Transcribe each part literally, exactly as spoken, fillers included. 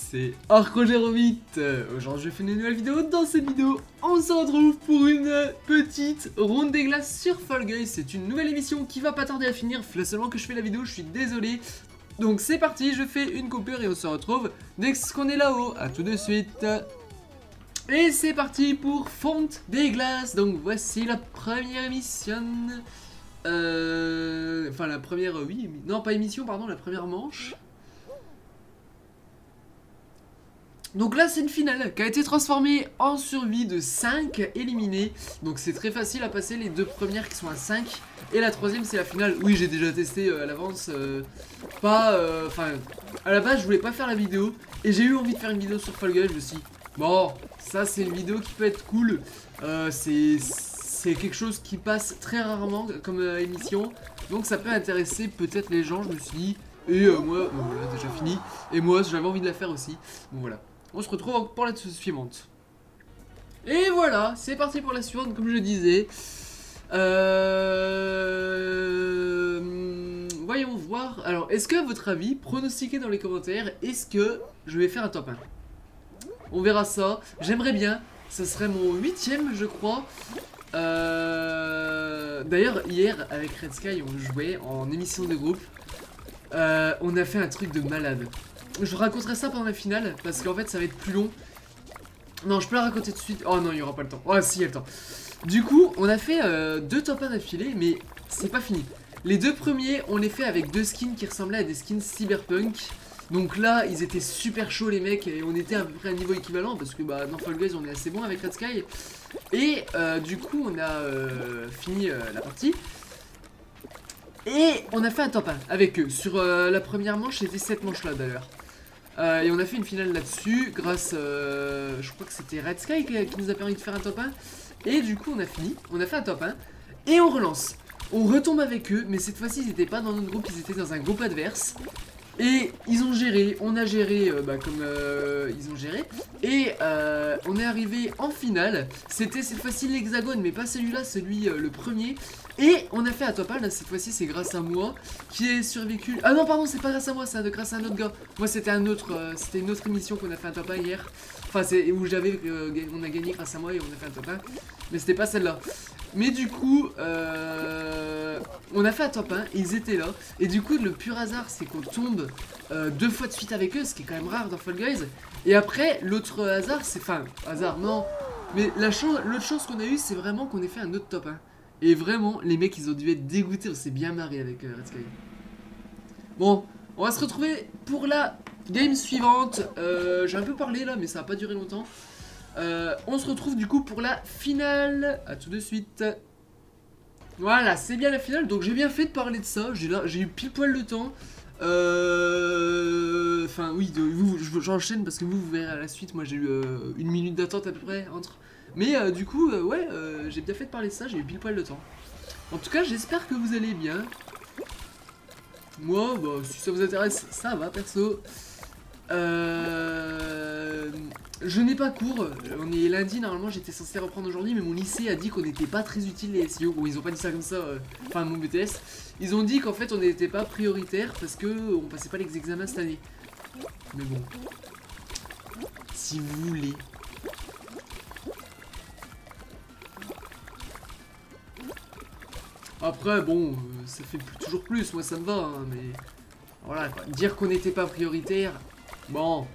c'est Arcrogeromite. Aujourd'hui je fais une nouvelle vidéo. Dans cette vidéo on se retrouve pour une petite ronde des glaces sur Fall Guys. C'est une nouvelle émission qui va pas tarder à finir. Là seulement que je fais la vidéo, je suis désolé. Donc c'est parti, je fais une coupure et on se retrouve dès qu'on est là-haut. A tout de suite. Et c'est parti pour Fonte des glaces. Donc voici la première émission. Euh... Enfin la première, oui, non pas émission, pardon, la première manche. Donc là c'est une finale qui a été transformée en survie de cinq éliminés. Donc c'est très facile à passer les deux premières qui sont à cinq. Et la troisième c'est la finale. Oui, j'ai déjà testé euh, à l'avance. euh, Pas, enfin euh, à la base je voulais pas faire la vidéo. Et j'ai eu envie de faire une vidéo sur Fall Guys. Je me suis dit, bon, ça c'est une vidéo qui peut être cool. euh, C'est c'est quelque chose qui passe très rarement comme euh, émission. Donc ça peut intéresser peut-être les gens, je me suis dit. Et euh, moi, bon, voilà, déjà fini. Et moi j'avais envie de la faire aussi. Bon voilà. On se retrouve pour la suivante. Et voilà, c'est parti pour la suivante, comme je disais. Euh... Voyons voir. Alors, est-ce que, à votre avis, pronostiquez dans les commentaires, est-ce que je vais faire un top un? On verra ça. J'aimerais bien. Ce serait mon huitième, je crois. Euh... D'ailleurs, hier, avec Red Sky, on jouait en émission de groupe. Euh, on a fait un truc de malade. Je vous raconterai ça pendant la finale, parce qu'en fait ça va être plus long. Non, je peux la raconter tout de suite. Oh non, il n'y aura pas le temps. Oh si, il y a le temps. Du coup, on a fait euh, deux top un d'affilée, mais c'est pas fini. Les deux premiers, on les fait avec deux skins qui ressemblaient à des skins cyberpunk. Donc là, ils étaient super chauds les mecs, et on était à peu près à un niveau équivalent, parce que bah, dans Fall Guys, on est assez bon avec Red Sky. Et euh, du coup, on a euh, fini euh, la partie. Et on a fait un top un avec eux. Sur euh, la première manche, c'était cette manche là d'ailleurs. Euh, et on a fait une finale là-dessus grâce, euh, je crois que c'était Red Sky qui, qui nous a permis de faire un top un. Et du coup on a fini, on a fait un top un. Et on relance, on retombe avec eux. Mais cette fois-ci ils n'étaient pas dans notre groupe, ils étaient dans un groupe adverse. Et ils ont géré, on a géré euh, bah, comme euh, ils ont géré. Et euh, on est arrivé en finale. C'était cette fois-ci l'hexagone, mais pas celui-là, celui euh, le premier. Et on a fait un top un, là cette fois-ci c'est grâce à moi qui ai survécu. Ah non pardon, c'est pas grâce à moi, c'est grâce à un autre gars. Moi c'était un autre, euh, c'était une autre émission qu'on a fait un top un hier. Enfin c'est où j'avais, euh, on a gagné grâce à moi et on a fait un top un. Mais c'était pas celle-là. Mais du coup, euh, on a fait un top un et ils étaient là. Et du coup le pur hasard c'est qu'on tombe euh, deux fois de suite avec eux, ce qui est quand même rare dans Fall Guys. Et après l'autre hasard c'est, enfin hasard non, mais la chance, l'autre chance qu'on a eu c'est vraiment qu'on ait fait un autre top un. Et vraiment, les mecs, ils ont dû être dégoûtés. On s'est bien marré avec euh, Red Sky. Bon, on va se retrouver pour la game suivante. Euh, J'ai un peu parlé là, mais ça va pas duré longtemps. Euh, on se retrouve du coup pour la finale. A tout de suite. Voilà, c'est bien la finale. Donc j'ai bien fait de parler de ça. J'ai eu pile poil le temps. Euh... Enfin, oui, j'enchaîne parce que vous, vous verrez à la suite. Moi, j'ai eu euh, une minute d'attente à peu près entre... Mais euh, du coup, euh, ouais, euh, j'ai bien fait de parler de ça, j'ai eu pile poil de temps. En tout cas, j'espère que vous allez bien. Moi, bah, si ça vous intéresse, ça va, perso. Euh... Je n'ai pas cours, on est lundi, normalement j'étais censé reprendre aujourd'hui, mais mon lycée a dit qu'on n'était pas très utile les S E O. Bon, ils ont pas dit ça comme ça, euh... enfin mon B T S. Ils ont dit qu'en fait on n'était pas prioritaire parce que on passait pas les examens cette année. Mais bon, si vous voulez... Après, bon, euh, ça fait plus, toujours plus, moi ça me va, hein, mais... Voilà, quoi. Dire qu'on n'était pas prioritaire... Bon...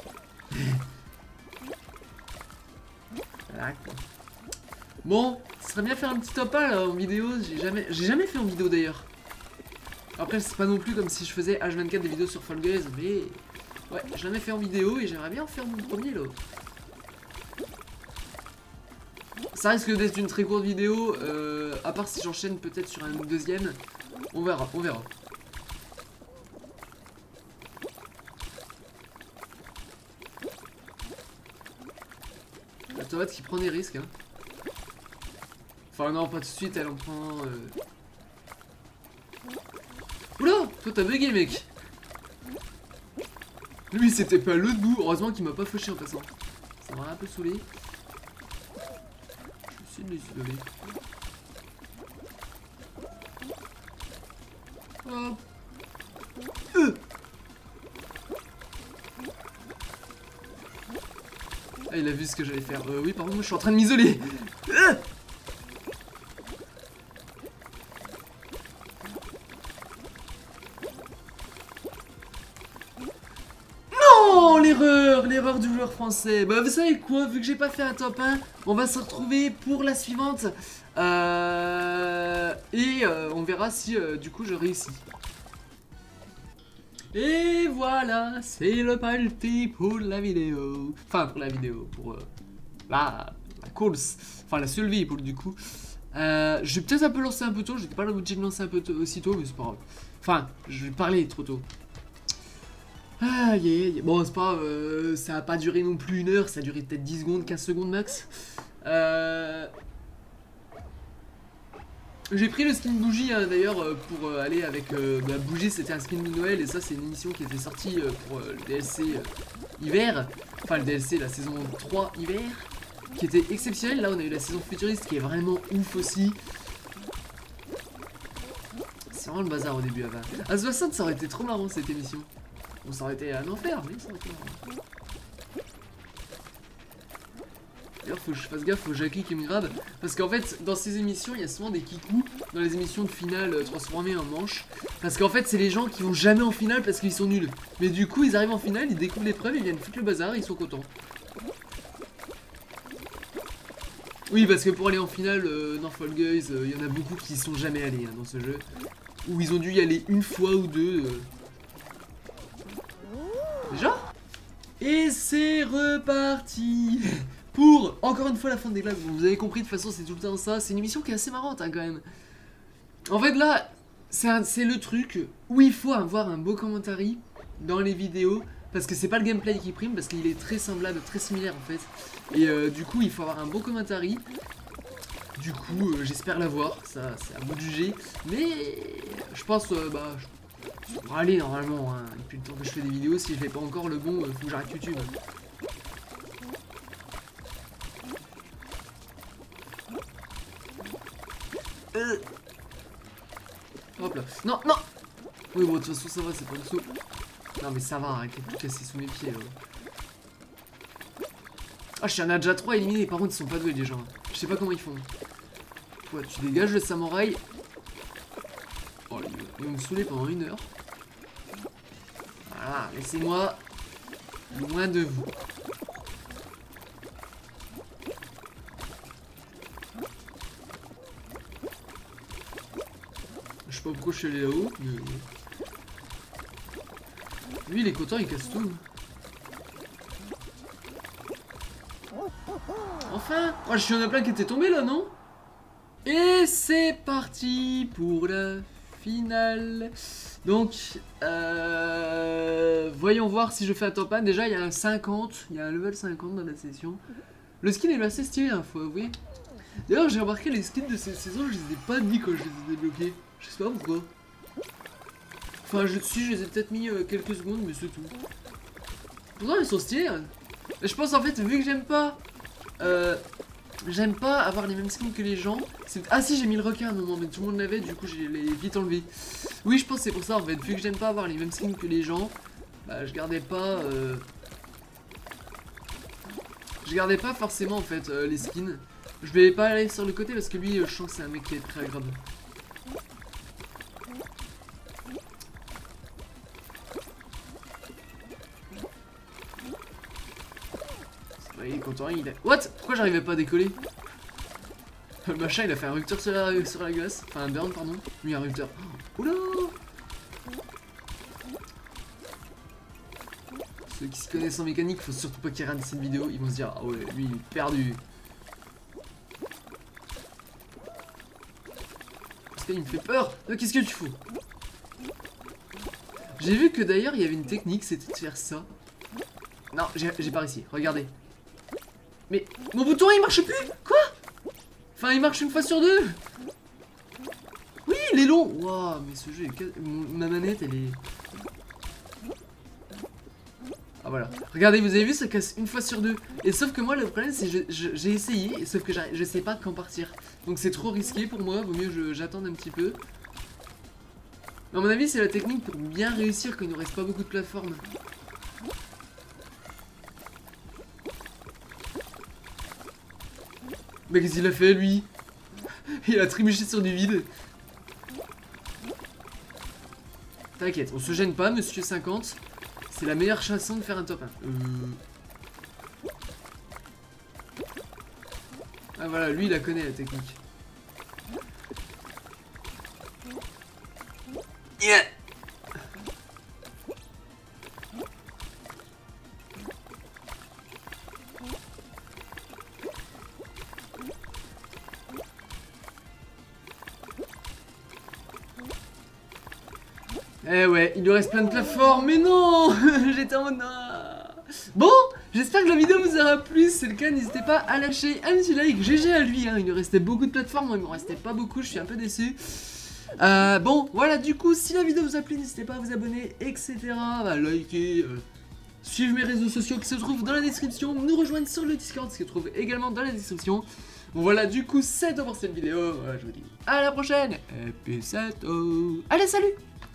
Voilà, quoi. Bon, ce serait bien faire un petit top un, là, en vidéo, j'ai jamais... J'ai jamais fait en vidéo, d'ailleurs. Après, c'est pas non plus comme si je faisais H vingt-quatre des vidéos sur Fall Guys, mais... Ouais, j'ai jamais fait en vidéo, et j'aimerais bien en faire mon premier, là. Ça risque d'être une très courte vidéo, euh, à part si j'enchaîne peut-être sur un deuxième. On verra, on verra. La tomate qui prend des risques, hein. Enfin non, pas tout de suite, elle en prend... Euh... Oula, toi t'as bugué, mec. Lui c'était pas à l'autre bout, heureusement qu'il m'a pas fauché en passant. Ça m'a un peu saoulé. Je vais essayer de les isoler. Hop. Euh. Ah, il a vu ce que j'allais faire. Euh, oui, pardon, je suis en train de m'isoler. Ah non, l'erreur, l'erreur du joueur français. Bah, vous savez quoi, vu que j'ai pas fait un top un, on va se retrouver pour la suivante. Euh... Et euh, on verra si, euh, du coup, je réussis. Et voilà, c'est le parti pour la vidéo. Enfin, pour la vidéo, pour euh, la, la course. Enfin, la survie, pour du coup. Euh, je vais peut-être un peu lancer un peu tôt. J'étais pas là obligé de lancer un peu tôt, aussi tôt, mais c'est pas grave. Enfin, je vais parler trop tôt. Ah, yeah, yeah. Bon, c'est pas grave, euh, ça a pas duré non plus une heure. Ça a duré peut-être dix secondes, quinze secondes max. Euh... J'ai pris le skin bougie hein, d'ailleurs euh, pour euh, aller avec euh, la bougie, c'était un skin de Noël et ça c'est une émission qui était sortie euh, pour euh, le D L C euh, hiver, enfin le D L C la saison trois hiver, qui était exceptionnelle. Là on a eu la saison futuriste qui est vraiment ouf aussi. C'est vraiment le bazar au début avant. À soixante ça aurait été trop marrant cette émission. Bon ça aurait été un enfer mais ça aurait été marrant. D'ailleurs faut que je fasse gaffe aux Jackie qui me grabent. Parce qu'en fait dans ces émissions il y a souvent des kikous. Dans les émissions de finale euh, transformées en manche. Parce qu'en fait c'est les gens qui vont jamais en finale parce qu'ils sont nuls. Mais du coup ils arrivent en finale, ils découvrent l'épreuve, ils viennent foutre le bazar, ils sont contents. Oui parce que pour aller en finale euh, dans Fall Guys, il euh, y en a beaucoup qui y sont jamais allés hein, dans ce jeu. Ou ils ont dû y aller une fois ou deux. Euh... Déjà. Et c'est reparti pour, encore une fois, la fin des glaces. Bon, vous avez compris, de toute façon, c'est tout le temps ça. C'est une émission qui est assez marrante, hein, quand même. En fait, là, c'est le truc où il faut avoir un beau commentaire dans les vidéos. Parce que c'est pas le gameplay qui prime, parce qu'il est très semblable, très similaire, en fait. Et euh, du coup, il faut avoir un beau commentaire. Du coup, euh, j'espère l'avoir. Ça, c'est à vous de juger. Mais, je pense, euh, bah... Je... Ça devrait aller normalement, hein. Depuis le temps que je fais des vidéos, si je n'ai pas encore le bon, euh, faut que j'arrête YouTube. Euh... Hop là. Non, non. Oui, bon, de toute façon, ça va, c'est pas en dessous. Non, mais ça va, arrêtez de tout casser sous mes pieds. Là. Ah, je suis un Adja trois éliminé. Par contre, ils sont pas doués, les gens. Je sais pas comment ils font. Ouais, tu dégages le samouraï. Oh, ils vont me saouler pendant une heure. Voilà, laissez-moi loin de vous. Je sais pas pourquoi je suis allé là-haut, mais... Lui, il est content, il casse tout. Enfin! Oh, je suis en a plein qui étaient tombés là, non? Et c'est parti pour la finale. Donc, euh, voyons voir si je fais un top un. Déjà, il y a un cinquante, il y a un level cinquante dans la session. Le skin est assez stylé, hein, faut avouer. D'ailleurs, j'ai remarqué les skins de cette saison, je les ai pas mis quand je les ai débloqués. Je sais pas pourquoi. Enfin, je, si, je les ai peut-être mis euh, quelques secondes, mais c'est tout. Pourtant, ils sont stylés. Hein. Je pense en fait, vu que j'aime pas... Euh, J'aime pas avoir les mêmes skins que les gens. Ah si, j'ai mis le requin à un moment, mais tout le monde l'avait, du coup j'ai vite enlevé. Oui, je pense que c'est pour ça en fait, vu que j'aime pas avoir les mêmes skins que les gens, bah je gardais pas... Euh... Je gardais pas forcément en fait euh, les skins. Je vais pas aller sur le côté parce que lui, euh, je sens que c'est un mec qui est très agréable. Il est content, il a... What? Pourquoi j'arrivais pas à décoller? Le machin il a fait un rupture sur la, sur la glace. Enfin un burn pardon. Lui un rupture. Oh, oula! Ceux qui se connaissent en mécanique, faut surtout pas qu'ils regardent cette vidéo. Ils vont se dire ah ouais lui il est perdu. Parce qu'il me fait peur. Qu'est-ce que tu fous? J'ai vu que d'ailleurs il y avait une technique, c'était de faire ça. Non, j'ai pas réussi, regardez. Mais mon bouton il marche plus. Quoi? Enfin il marche une fois sur deux. Oui il est long. Waouh mais ce jeu est... Ma manette elle est... Ah voilà. Regardez vous avez vu ça casse une fois sur deux. Et sauf que moi le problème c'est que j'ai essayé. Sauf que je sais pas quand partir. Donc c'est trop risqué pour moi. Vaut mieux j'attende un petit peu. Mais à mon avis c'est la technique pour bien réussir quand il ne reste pas beaucoup de plateformes. Mais qu'est-ce qu'il a fait lui? Il a trébuché sur du vide. T'inquiète, on se gêne pas, monsieur cinquante. C'est la meilleure façon de faire un top un. Euh... Ah voilà, lui il la connaît la technique. Yeah. Eh ouais, il lui reste plein de plateformes, mais non. J'étais en mode non. Bon, j'espère que la vidéo vous aura plu. Si c'est le cas, n'hésitez pas à lâcher un petit like. G G à lui, hein. Il lui restait beaucoup de plateformes, moi il m'en restait pas beaucoup, je suis un peu déçu. Euh, bon, voilà, du coup, si la vidéo vous a plu, n'hésitez pas à vous abonner, et cetera. À liker, euh, suivre mes réseaux sociaux qui se trouvent dans la description, nous rejoindre sur le Discord qui se trouve également dans la description. Bon voilà, du coup, c'est tout pour cette vidéo. Voilà, je vous dis à la prochaine. Et puis c'est tout. Allez, salut!